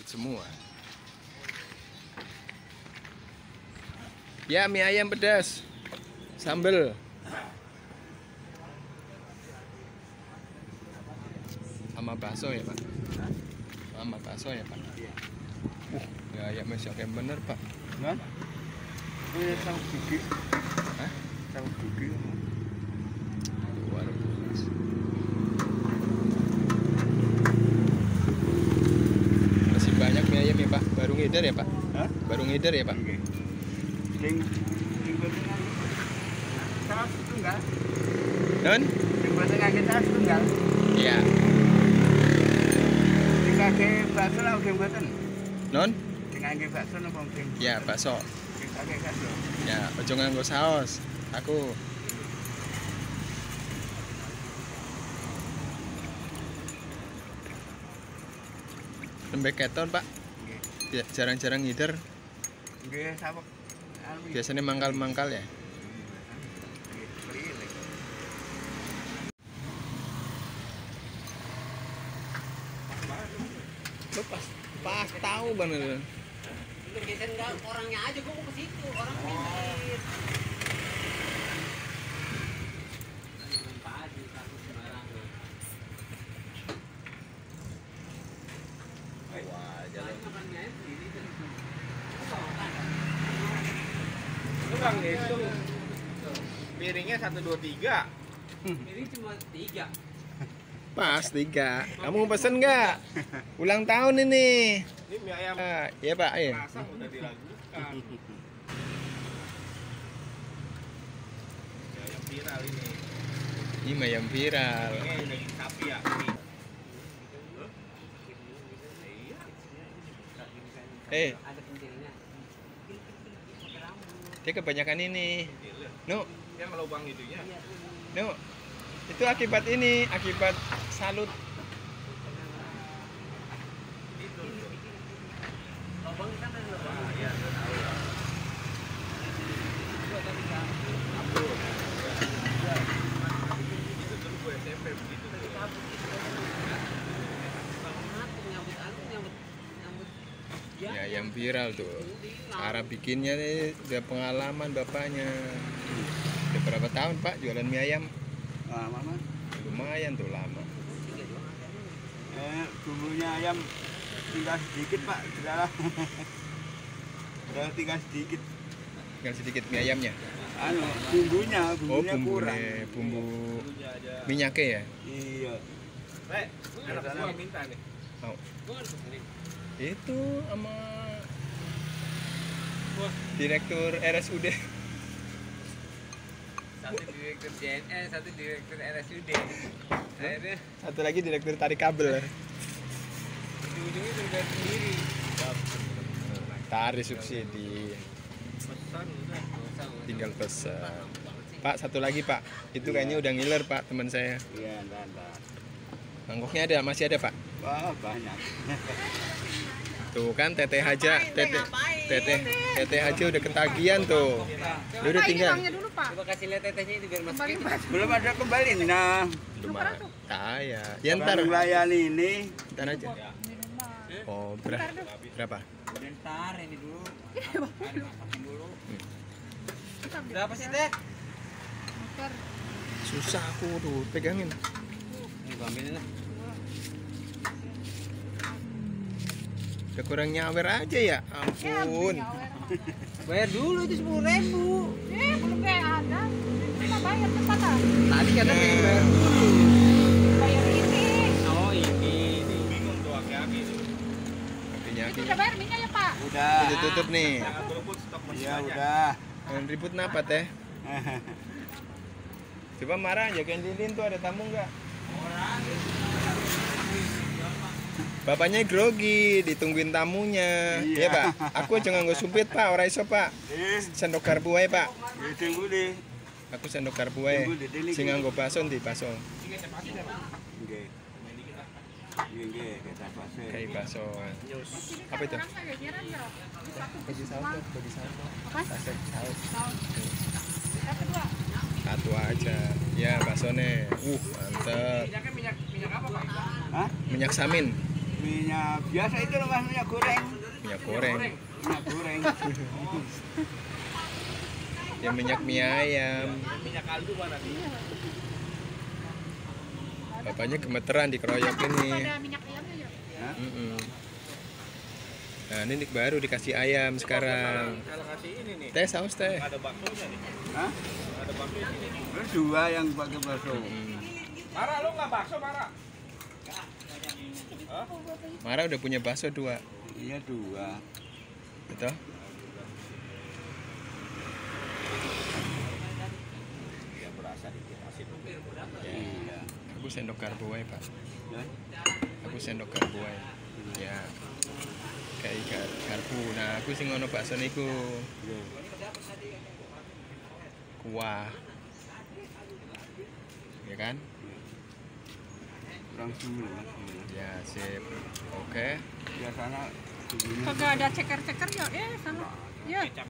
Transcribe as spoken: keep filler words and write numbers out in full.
semua. Ya, mie ayam pedas, sambel, sama bakso ya Pak. Sama bakso ya Pak. Uh, ya ayam masih oke bener Pak. Kan? Ini tahu gigi. Hah? Tahu gigi. Luar biasa. Masih banyak mie ayam ya Pak. Baru ngeder ya Pak. Hah? Baru ngeder ya Pak. Oke. Sing sing penting saus tunggal. Non? Sing penting ngake saus tunggal. Iya. Sing ngake bakso lah udah mboten. Non? Sing ngake bakso napa sing? Ya, bakso. Sing ngake bakso. Ya, ojo nganggo saus. Aku lembek keton Pak. Nggih. Ya, jarang-jarang ngider. Nggih, sawek. Anu. Biasanya mangkal-mangkal ya. Nggih, prilik. Lu pas pas tahu bener. Udah geser enggak orangnya aja, gua mau ke situ, orang pinggir. Wah, jalan. Lu bang hitung piringnya satu dua tiga. Ini cuma tiga. Pas tiga. Kamu pesen nggak? Ulang tahun ini. Ini mie ayam Ah, iya Pak. Iya. pasang udah diragukan. Mie ayam viral ini. Ini mah yang viral. Ini daging sapi ya. Ini. Eh, Ada pentilnya. dia kebanyakan ini. No, Yang lubang itunya. no. Itu akibat ini, akibat salut. Itu. Lobang kan ada lobang. Ah, iya, saya tahu ya. Itu dulu gue S M P begitu tadi. Nyambut aku nyambut nyambut. Ya, yang viral tuh. Cara bikinnya nih, udah pengalaman bapaknya. Udah berapa tahun Pak jualan mie ayam? Ah, Mama. Lumayan tuh lama. Eh, bumbunya ayam tinggal sedikit, Pak. Sudah. Sudah tinggal sedikit. Tinggal sedikit mie ayamnya. Anu, bumbunya, Oh, bumbunya kurang. bumbunya, bumbu Dulunya aja. minyaknya ya. Iya. Rek, anak gua minta nih. Mau. Itu sama direktur R S U D. Satu direktur J N S, satu direktur R S U D. Akhirnya Satu lagi direktur tarik kabel. ujung-ujungnya berbayar sendiri. Tarik subsidi. Pesan udah. Tinggal pesan. Pak, satu lagi Pak. Itu kayaknya udah ngiler Pak teman saya. Iya, entar, entar. Mangkoknya ada, masih ada Pak. Wah, banyak. Tuh kan teteh aja, teteh, teteh, teteh aja udah ketagihan tuh. Dia udah tinggal. Coba kasih lihat tetehnya itu biar masukin. Belum ada kembali. Nah, Cuma kaya. Ya ntar, orang melayani ini. ntar aja. Oh, berapa? Berapa? Bentar ini dulu. Masakin dulu. Berapa sih teh? Susah aku tuh pegangin. Ini gua ambilin lah. Udah kurang nyawer aja ya. Ampun. Bayar dulu itu sepuluh ribu. Eh, belum kayak ada. Kita bayar cepat ah. Tadi kata pengen bayar dulu. Bayar ini. Oh ini. Bingung tuh aki-aki tuh. Akhirnya Itu udah bayar minyak ya, Pak? Udah. udah tutup nih. Jangan berebut stok masih Iya, banyak. udah. Jangan ribut napa teh? Coba marah jagain lilin tuh ada tamu nggak? Bapaknya grogi, ditungguin tamunya. Iya Iya. Pak, aku aja nggak sumpit Pak, ora iso Pak. Eh, Sendok garpu ae Pak. ya tunggu deh. Aku sendok garpu ae. Sing nganggo baso ndi baso. Nggih. Nggih, nggih, kita pasir. Kayak baso. Apa itu? Orang kayak kira ya. Satu Bagi saus, bagi saus. Apa? Saset saus. Yang kedua. Satu aja. Ya, basone. Uh, mantep. Minyaknya minyak minyak apa Pak? Hah? Minyak samin. Minyak biasa itu loh mas, minyak goreng. Minyak goreng. Minyak goreng. Ya minyak mie ayam. Minyak kaldu mana nih? Bapaknya gemeteran dikeroyok ini. Ada minyak ayamnya ya? Hah? Mm-mm. Nah ini baru dikasih ayam sekarang. Kalau kasih ini nih, Teh saus teh. ada baksonya nih. Hah? Ada bakso di sini. Terus dua yang pakai bakso. Mm. Mara, lu nggak bakso, Mara? Mara udah punya bakso dua, Iya dua. betul? Ya berasa dikit asin. Iya. Aku sendok garpu aja pak. Ya. Aku sendok garpu aja. Ya. Kayak gar- garpu. Nah aku sing ngono bakso niku Iya. kuah. Ya kan? Kurang dulu mas. Ya sip. Oke. Biasanya begini. Kagak ada ceker-ceker ya? Eh, sama. Ya. Kecap